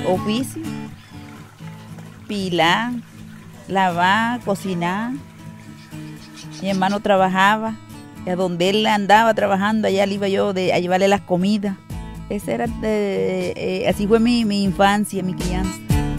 oficio, pilar, lavar, cocinar. Mi hermano trabajaba, y a donde él andaba trabajando, allá le iba yo a llevarle las comidas. Ese era así fue mi infancia, mi crianza.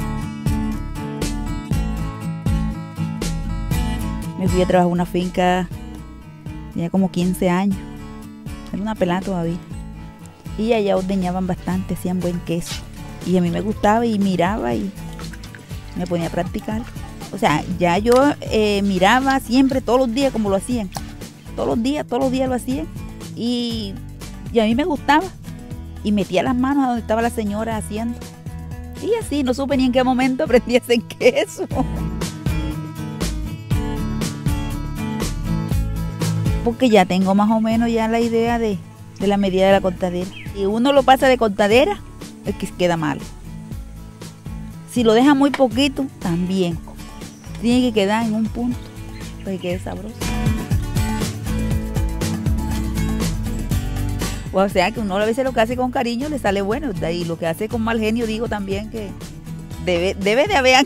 Me fui a trabajar en una finca, tenía como 15 años, era una pelada todavía. Y allá ordeñaban bastante, hacían buen queso. Y a mí me gustaba y miraba y me ponía a practicar. O sea, ya yo miraba siempre, todos los días como lo hacían. Todos los días lo hacían. Y a mí me gustaba. Y metía las manos a donde estaba la señora haciendo. Y así, no supe ni en qué momento aprendí a hacer queso. Porque ya tengo más o menos ya la idea de la medida de la cortadera. Si uno lo pasa de cortadera, es que queda malo. Si lo deja muy poquito, también. Tiene que quedar en un punto para que quede sabroso. O sea que uno a veces lo que hace con cariño le sale bueno, ¿verdad? Y lo que hace con mal genio, digo también que debe de haber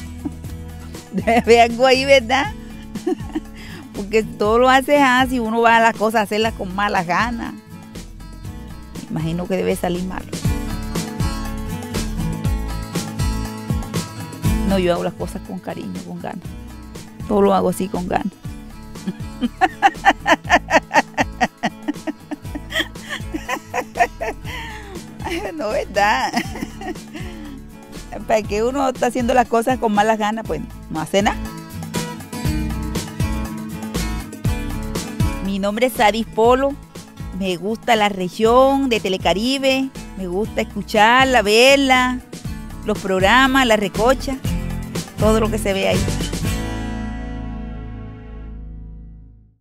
algo ahí, ¿verdad? Porque todo lo hace así, uno va a las cosas a hacerlas con malas ganas. Imagino que debe salir malo. No, yo hago las cosas con cariño, con ganas. Todo lo hago así con ganas. No, ¿verdad? Para que uno está haciendo las cosas con malas ganas, pues no hace nada. Mi nombre es Saris Polo. Me gusta la región de Telecaribe. Me gusta escucharla, verla, los programas, la recocha, todo lo que se ve ahí.